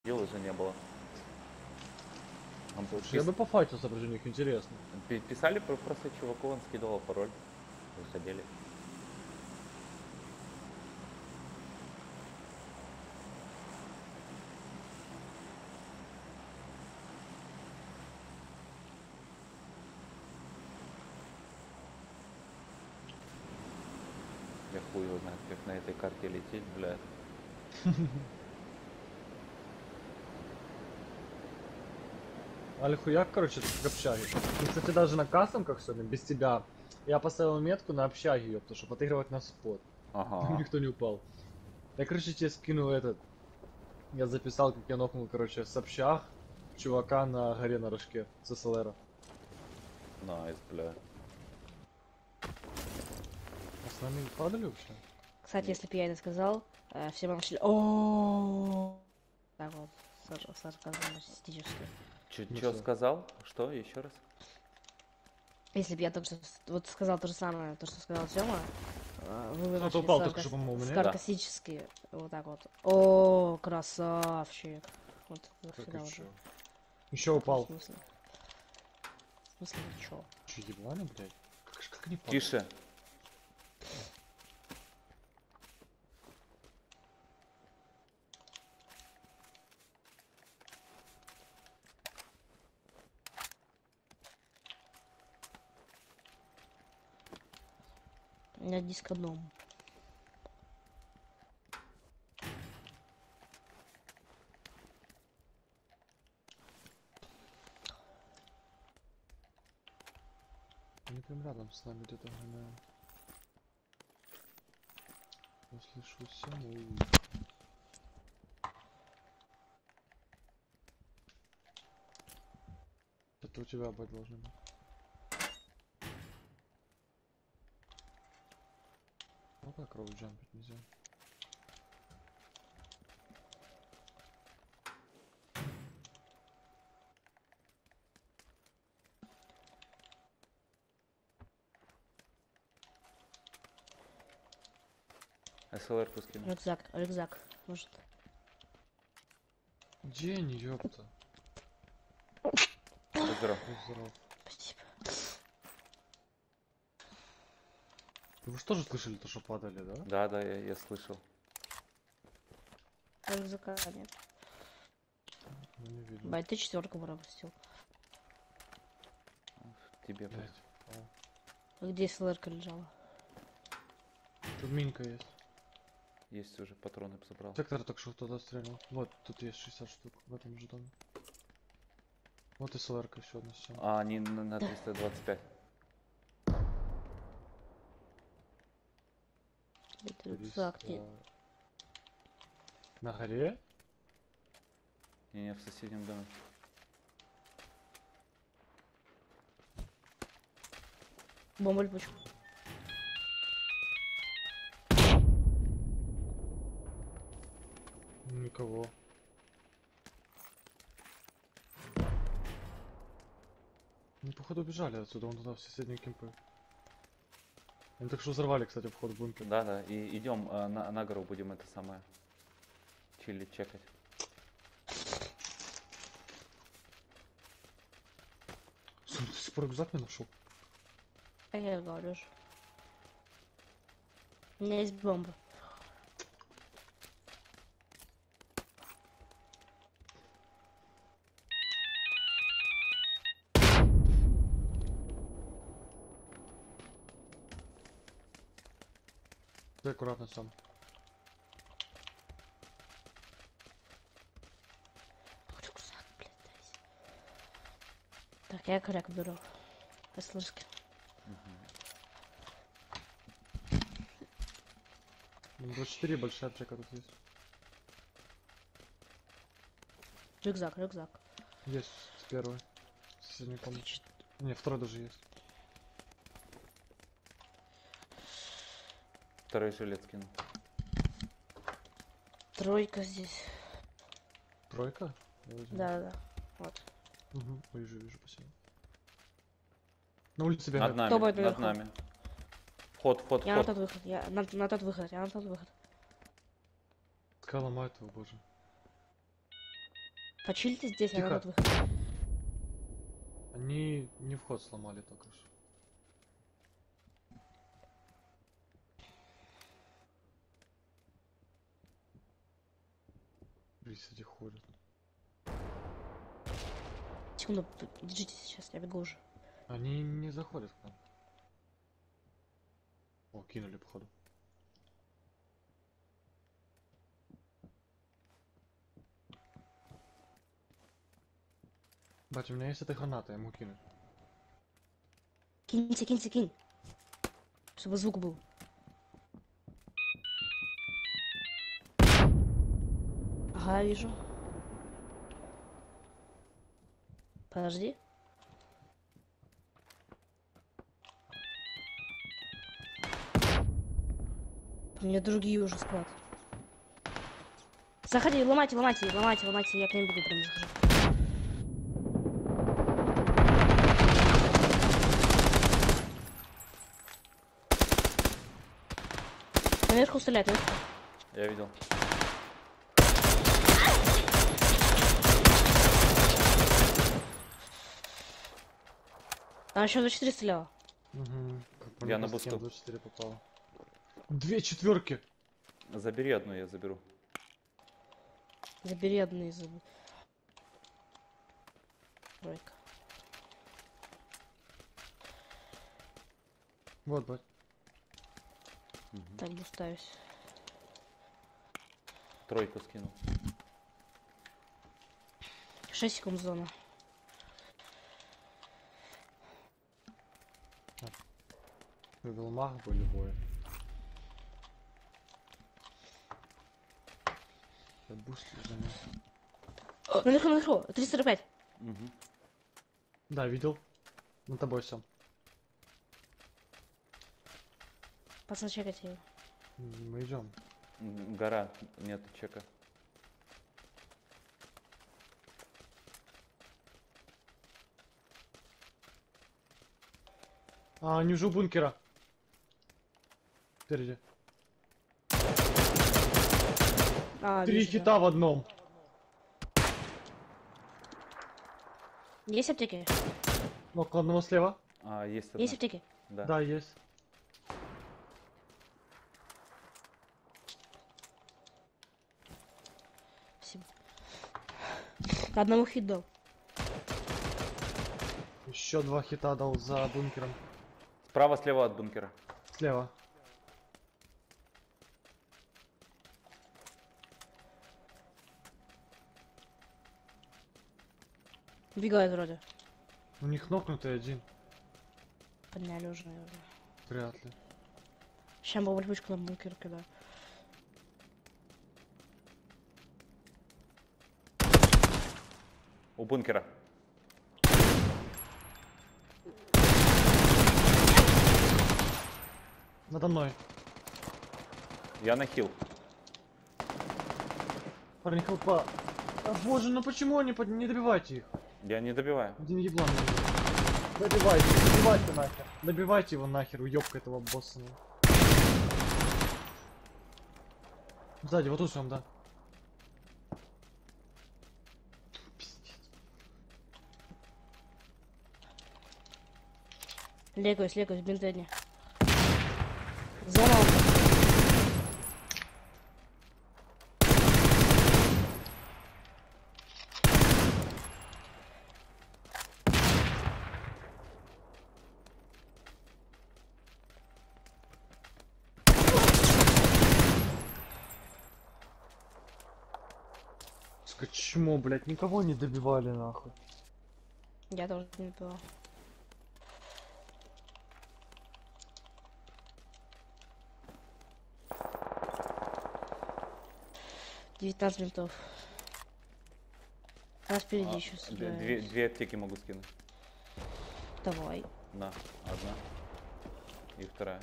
Дел уже не было. Я бы пофайтился против них, интересно. Писали просто чуваку, он скидывал пароль. Выходили. Я хуй его знает, как на этой карте лететь, блядь. Али хуяк, короче, как общаги. И, кстати, даже на кастомках сегодня, без тебя, я поставил метку на общаги, ёпта, чтобы отыгрывать на спот. Ага. Никто не упал. Я, короче, тебе скину этот. Я записал, как я нокнул, короче, с общаг чувака на горе на рожке с СЛР. Найс, бля. А с нами падали вообще? Кстати, если бы я это сказал, все бы начали о так вот, сарказмистически. Чё сказал? Что? Еще раз? Если бы я только что вот сказал то же самое, то, что сказал Тёма, вы бы начали упал только что, по-моему, мне, да? саркастически, вот так вот. О, красавчик. Вот всегда вот. Еще упал. В смысле, чё? Че, ебали, блядь? Как они падают? Тише. У меня дискодом. Они прям рядом с нами где-то гоняют. Я слышу всему. Это у тебя быть должно быть. Ну как роу джампить нельзя? СЛР-ку скину. Рюкзак, может. День, ёпта. Здорово. Здоров. Спасибо. Вы же тоже слышали то, что падали, да? Да, я слышал. Рюкзака нет. Ну, не видно. Бай, ты четверку пропустил. Тебе, Блядь. Где СЛРка лежала? Тут минка есть. Есть уже патроны забрал. Сектор только что туда стрелял. Вот, тут есть 60 штук в этом же доме. Вот и СЛРка еще одна все. А, они на 325. Это рюкзак нет. На горе? Не, в соседнем доме. Бомболь почему? Никого. Они походу убежали отсюда, вон туда в соседние кемпы. Они так что взорвали, кстати, вход в бункер. Да, и идем на гору, будем это самое чилить, чекать. Ты до сих пор рюкзак не нашел? А я говорю же. У меня есть бомба. Ты аккуратно сам. Рюкзак, блядь, дайся. Так, я коряк беру. СЛРки. 24 большая аптека тут есть. Рюкзак. Есть с первой. Соседней комнате. Не, второй даже есть. Второй жилет скину. Тройка здесь. Тройка? Да. Вот. Угу, вижу, спасибо. На улице Над бегает. Кто будет нами, над наверху? нами. Вход. Я на тот выход. Я на тот выход. Скала ломает его, боже. Почильте здесь, а Тихо. народ выходит. Они не вход сломали только что. Кстати, ходят. Секунду, держите сейчас, я бегу уже. Они не заходят к нам. О, кинули, походу. Бать, у меня есть эта граната, я ему кину. Киньте, киньте, кинь. Чтобы звук был. Ага, вижу. Подожди. У меня другие уже склад. Заходи, ломайте, ломайте, ломайте, ломайте, я к ним бегу, прям захожу. Наверху стреляет, наверху. Я видел. А еще 24 стреляла. Угу. Я на бусту. 24 попал. 2 четверки. Забери одну, я заберу. Забери одну из... Тройка. Вот, бать. Так, буставюсь. Тройку скинул. 6 секунд зона. Вывел маг бы любой. Я буст занес. Наверху, наверху, 345. Угу. Да, видел. На тобой все. Пацан, чекайте его. Мы идем. Гора, нет чека. А, они уже у бункера. Впереди. А, 3 вижу, да. хита в одном. Есть аптеки? Около одного слева. А, есть одна. Есть аптеки? Да. Да, есть. Спасибо. Одному хит дал. Еще 2 хита дал за бункером. Справа, слева от бункера. Слева. Убегает вроде. У них нокнутый один. Подняли уже, наверное. Вряд ли. Сейчас бы вольбочку на бункер кидаю. У бункера. Надо мной. Я на хил. Парни, хелпа. А, боже, ну почему они не добивайте их? Я не добиваю. Один еблан. Добивайте нахер. Добивайте его нахер, уёбка этого босса. Сзади, вот тут он, да. Пиздец. Легаюсь, бинтедни. Зона. Чмо, блядь, никого не добивали нахуй. Я тоже не пила. «19 минутов. Нас впереди еще Две аптеки могу скинуть. Давай. На, одна. И вторая.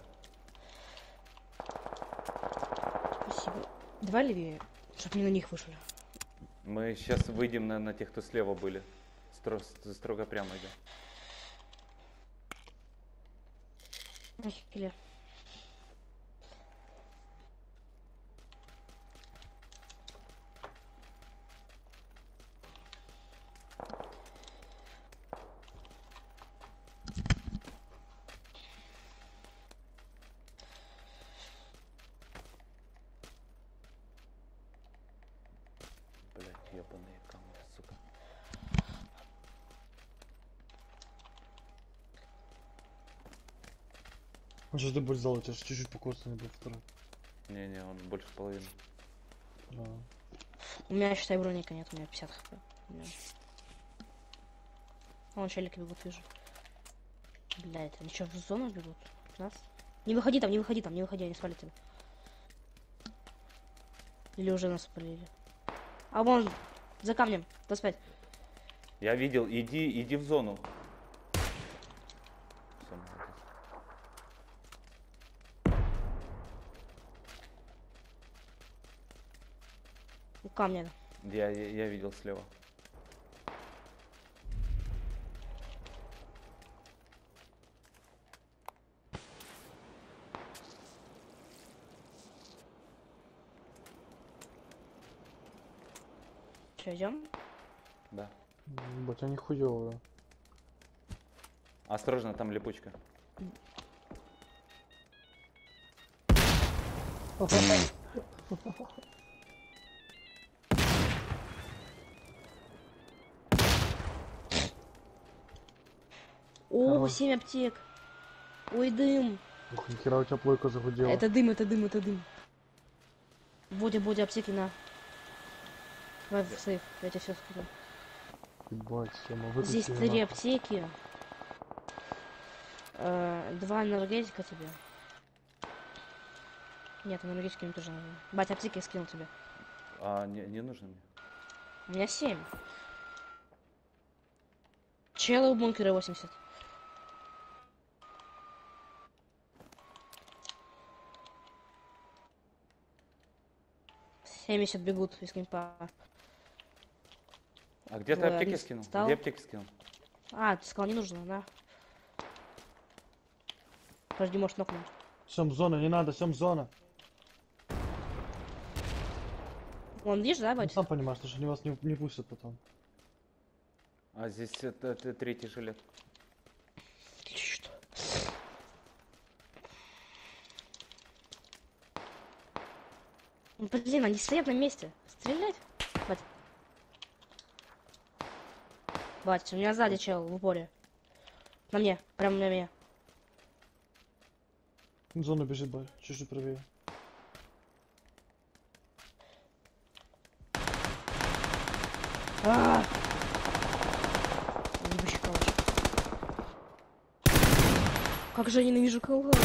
Спасибо. Давай левее, чтобы не на них вышли. Мы сейчас выйдем на тех, кто слева были. Строго прямо идем. На хиле. Он сейчас ты будешь золото, чуть-чуть покоцанный был второй. Не-не, он больше половины. Да. У меня, считай, броника нет, у меня 50 хп. У меня. Вон челики бегут, вижу. Блядь, они что, в зону бегут? К нас? Не выходи там, не выходи там, не выходи, они свалят тебя. Или уже нас спалили. А вон, за камнем, 25. Я видел, иди в зону. Всё, молодец. У камня. Я видел слева. Че, идем? Да. Ебать, они хуёвые. Осторожно, там липучка. О, Хорош. 7 аптек. Ой, дым. Ух, нихера у тебя плойка загудела. Это дым, это дым, это дым. Бодя, аптеки на. Давай в сейф, я тебе все скажу. Ебать, Сема, выключи Здесь её 3 нахуй. аптеки. 2 энергетика тебе. Нет, энергетики мне тоже нужны. Бать, аптеки я скинул тебе. А, не нужно мне. У меня 7. Челы у бункера 80. «70 бегут из кемпа. А где ты Двое, аптеки один скинул? встал. Где аптеки скинул? А, ты сказал, не нужно, да? Подожди, может нокнуть. Сем, зона, не надо, Сем, зона. Вон, видишь, да, Ну, бать? сам понимаешь, что они вас не пустят потом. А здесь это третий жилет. Что? Ну, блин, они стоят на месте. Стрелять? Бать. Бать, у меня сзади чел в упоре. На мне, прям на мне. Зона бежит, бай, чуть-чуть правее. А! Ебучий калаш. Как же я ненавижу калаш.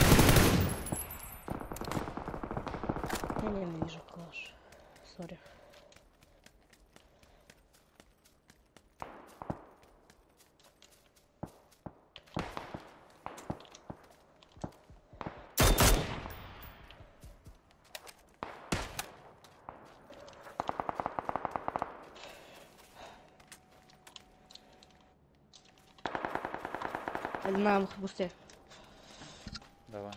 Я ненавижу калаш. Сори. На бусте. Давай.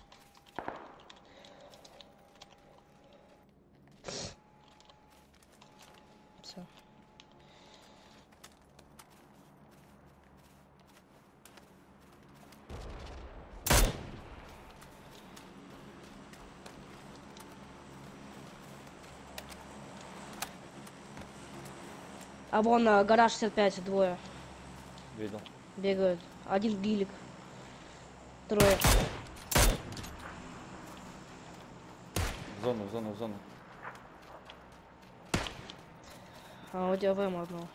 Все. А вон гараж 65, двое Видел. бегают. Один гилик. Трое. В зону. А у тебя ВМ одного.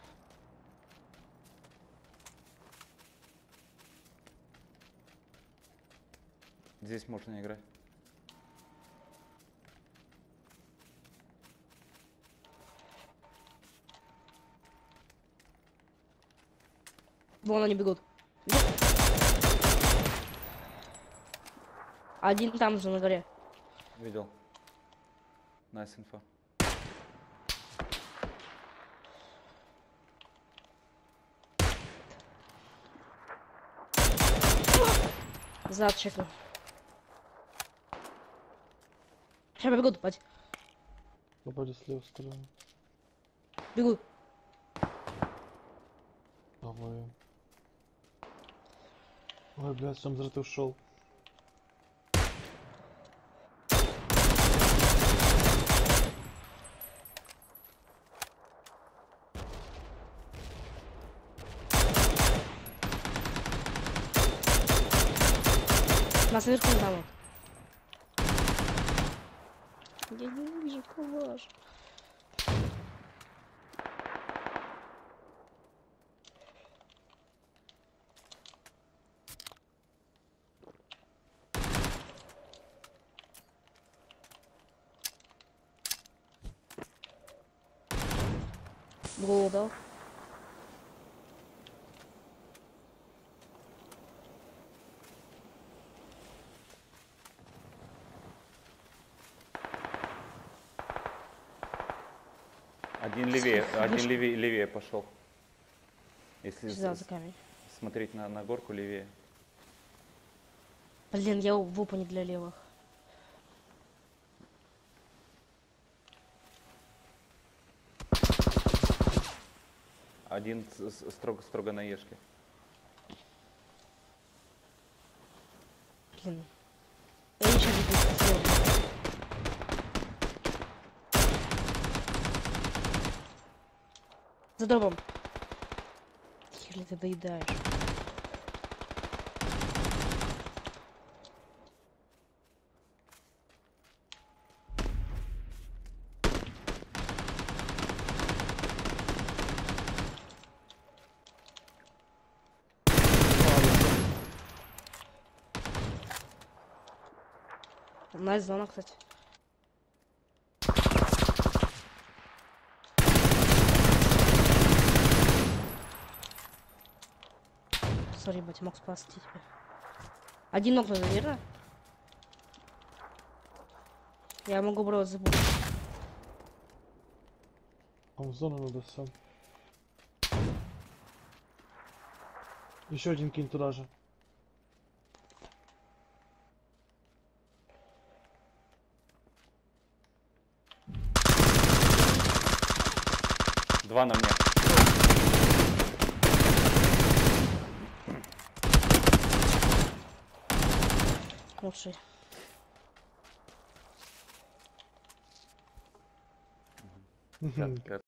Здесь можно играть. Вон они бегут. Один там же на горе. Видел. Nice info. Зад чекаю. Сейчас бегут, бать. Попади с левой стороны. Бегут. Давай. Ой, блядь, Сем, зря ты ушел. Нас наверху там вот. Я ненавижу калаш. Голову дал. Один левее, один левее пошел. Если Сюда, за камень. смотреть на горку левее. Блин, я в опа не для левых. Один строго на ешке. Блин. Я ничего не буду. За домом. Херли ты доедаешь. Найс зона, кстати. Сори, бать, мог спасти тебя. Один ног надо, верно? Я могу брать забыть. А в зону надо все. Еще один кинь туда же. Два на мне. Лучший. Пятка.